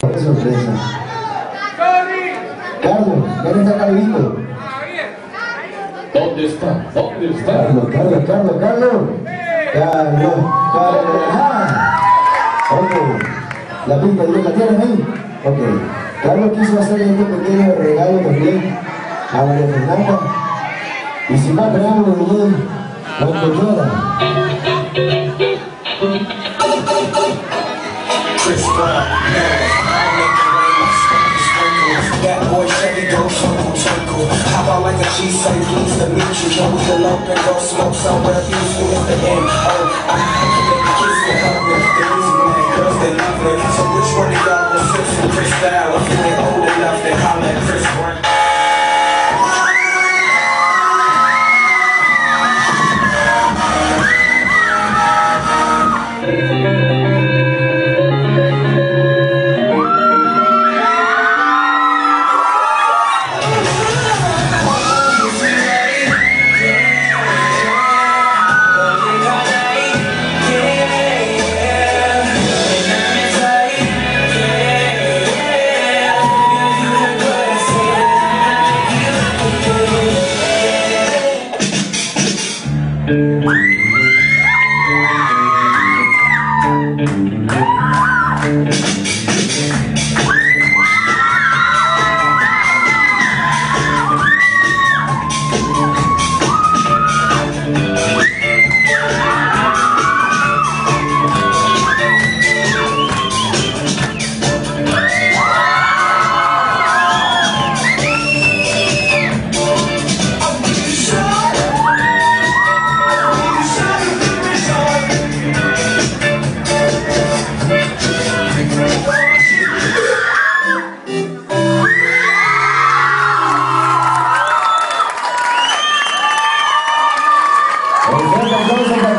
Qué sorpresa. Carlos, ¿dónde está Carlito? ¿Dónde está? ¿Dónde está? Carlos. Ok. La pinta, ¿la tienen ahí? Ok. Carlos quiso hacer este pequeño regalo también a María Fernanda. Y sin más preámbulo, bien, cuando quiera. Chris Brown, that boy Chevy go twinkle. How about like a cheese say please to meet you? Can we pull up and go smoke somewhere peaceful at the end? Oh, I can make a kiss and hug me. The reason that girls they love me. So which one of y'all will fit some Chris style? If you ain't old enough, then holla at Chris Brown. Un fuerte aplauso para